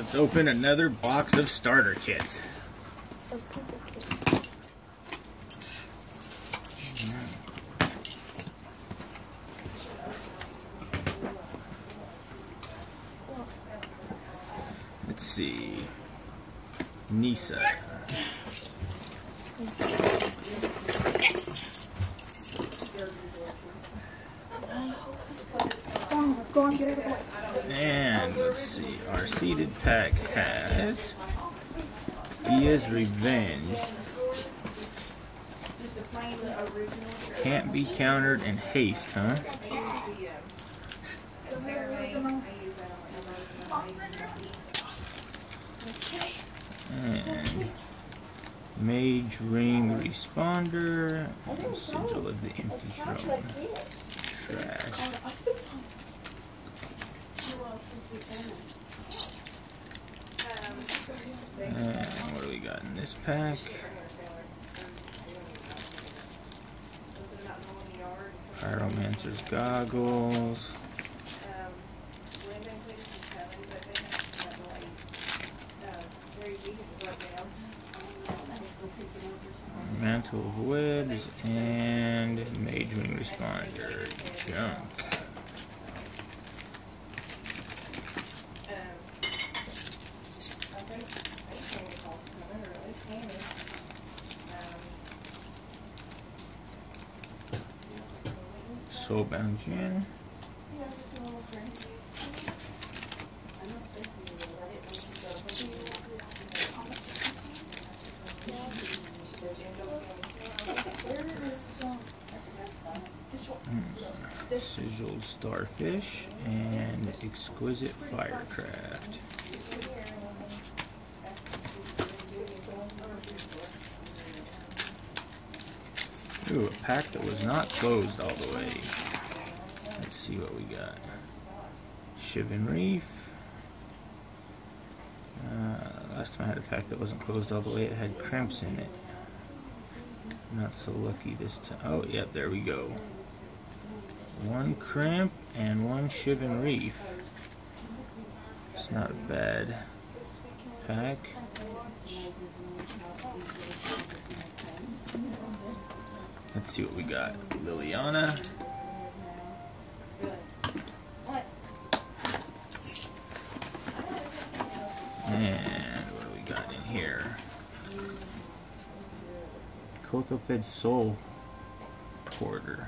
Let's open another box of starter kits. Let's see. Nisa. Go on, get it away. And let's see. Our seeded pack has Dia's Revenge. Can't be countered in haste, huh? And Mage Ring Responder and Sigil of the Empty Throne. Trash. And what do we got in this pack? Pyromancer's Goggles. Mantle of Webs and Mage Ring Responder. Junk. Soulbound Jinn. Sigiled Starfish and Exquisite Firecraft. Ooh, a pack that was not closed all the way. Let's see what we got. Shivan Reef. Last time I had a pack that wasn't closed all the way, it had crimps in it. Not so lucky this time. Oh, yep, there we go. One crimp and one Shivan Reef. It's not a bad pack. Let's see what we got. Liliana. And what do we got in here? Kothofed Soul Quarter.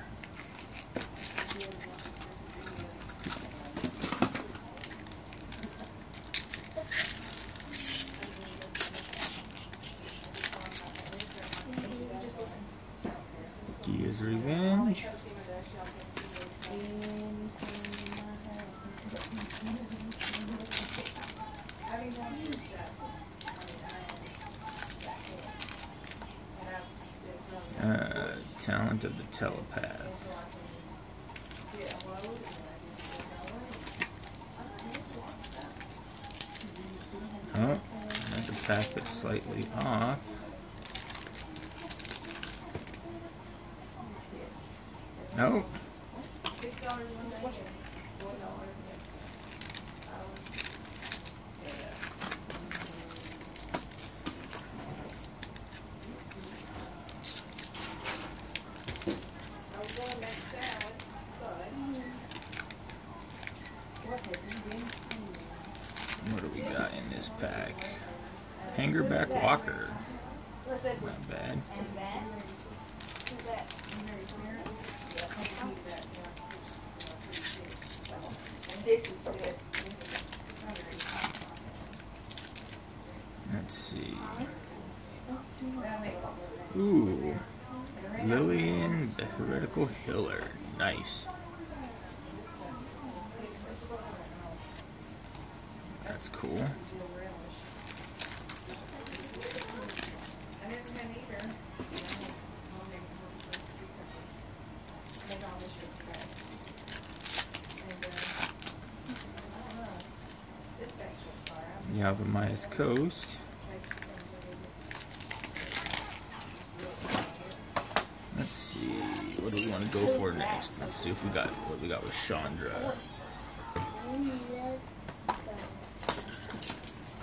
Dia's Revenge. Talent of the Telepath. Oh, there's a pack that's slightly off. Oh. What do we got in this pack? Hangerback Walker. Not bad. This is good. Let's see. Ooh. Lillian the Heretical Healer. Nice. That's cool. Yavimai's Coast. Let's see, what do we want to go for next? Let's see if we got what we got with Chandra.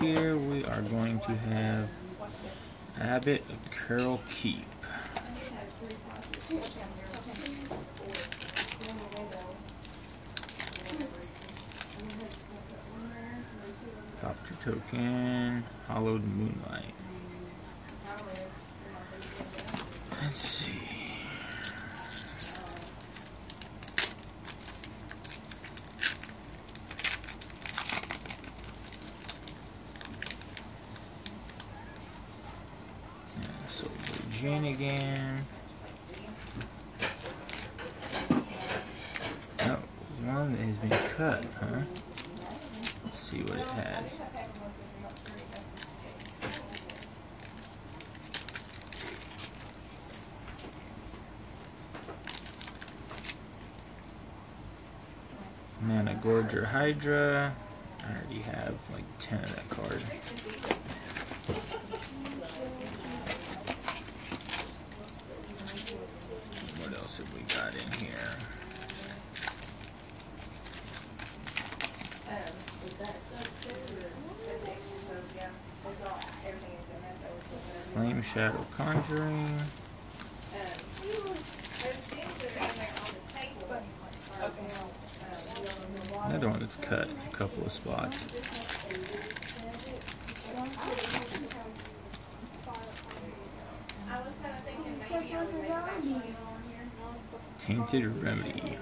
here we are going to have Abbott of Carol Keep. Doctor Token, Hollowed Moonlight. Let's see. So Jane again. Oh, one that has been cut, huh? Let's see what it has. Mana Gorger Hydra. I already have like 10 of that card. What else have we got in here? Flame Shadow Conjuring. Another one that's cut a couple of spots. Tainted Remedy.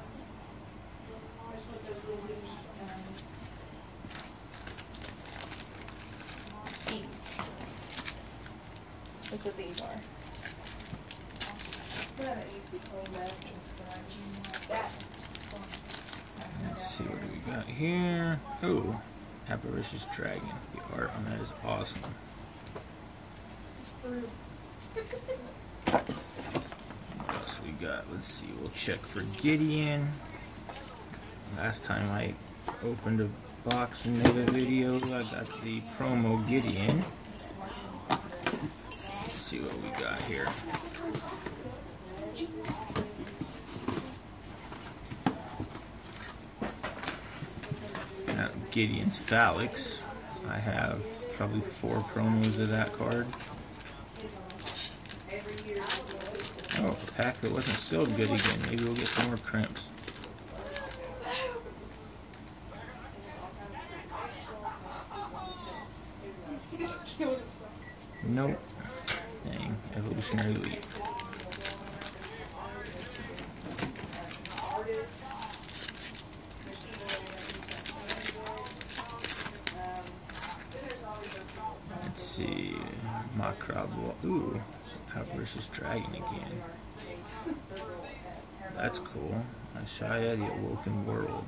That's what these are. Let's see what we got here. Oh, Avaricious Dragon. The art on that is awesome. What else we got? Let's see. We'll check for Gideon. Last time I opened a box and made a video, I got the promo Gideon. Let's see what we got here. Gideon's Phalanx. I have probably 4 promos of that card. Oh, a pack that wasn't sealed good again. Maybe we'll get some more crimps. Nope. Dang, Evolutionary Leap. Let's see, Macabre. Ooh, Avaricious Dragon again. That's cool. Ashaya, the Awoken World.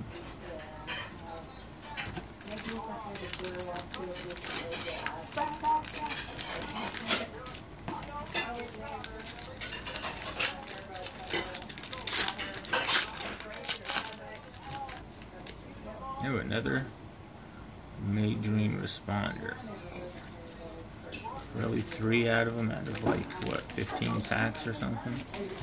Oh, another Maydream Responder. Really 3 out of them out of like, what, 15 packs or something?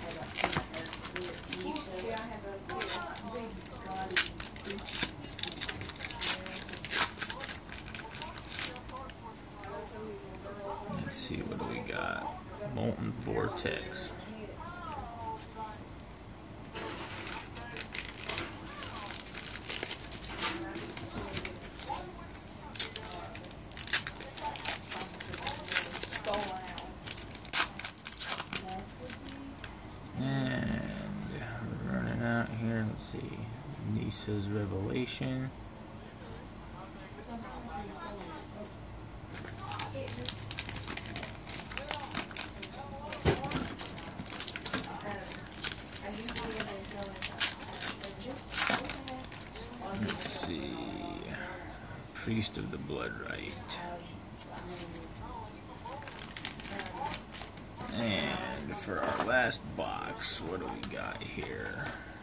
Let's see, what do we got? Molten Vortex. Let's see, Nisa's Revelation. Let's see, Priest of the Bloodrite. And for our last box, what do we got here?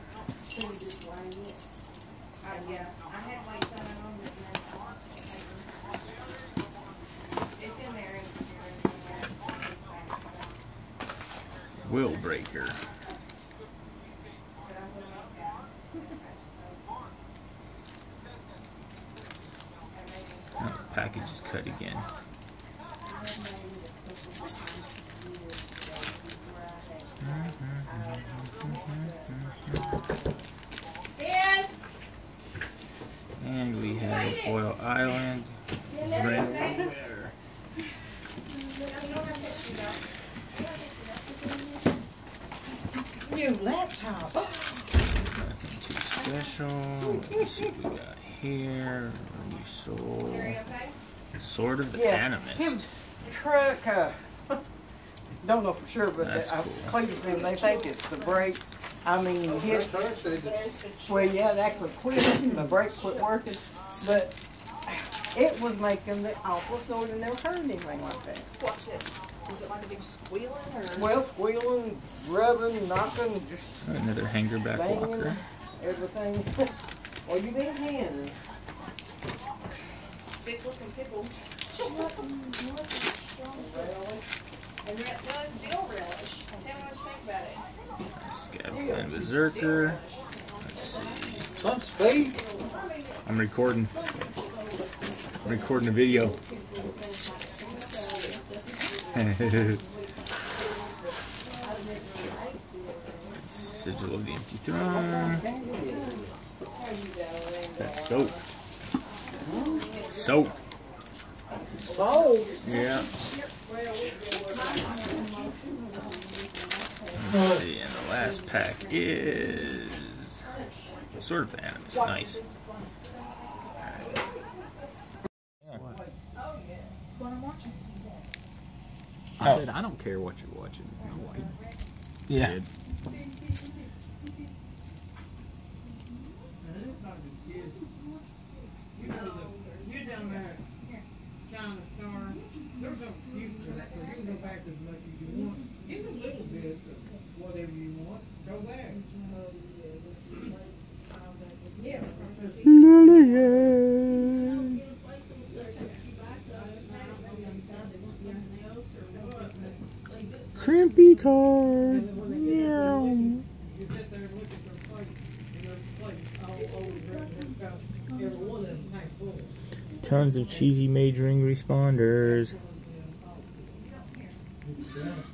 Will Breaker. Oh, pack package is cut again. And we have Foil Island. New laptop. Nothing too special. Let's see what we got here. We sold Sword of the Animist. His truck, don't know for sure, but That's cool. Cleveland, and they think it's the brake. I mean, his, well, yeah, it actually quit. The brake quit working, but it was making the awfulest noise. I never heard anything like that. Watch this. Is it like a big squealing or? Well, squealing, rubbing, knocking, just Another hanger back banging, walker. everything. Well, you been hands. Sick looking pickle. And that was dill relish. Tell me what you think about it. Scabflan Berserker. Let's see. Some speed. I'm recording. I'm recording a video. Sigil of the Empty Throne. That's soap. Soap. So, Yeah. Let's see, and the last pack is Sword of the Animist. Nice. I said, I don't care what you're watching. No, he Yeah. did. You're down there, China Star. There's no future, so you can go back as much as you want. Get a little bit of whatever you want. Go back. Yeah. Crimpy card. Yeah. You sit there and look at their plate, and their plates all over and got every one of them packed full. Tons of cheesy majoring responders. Yeah.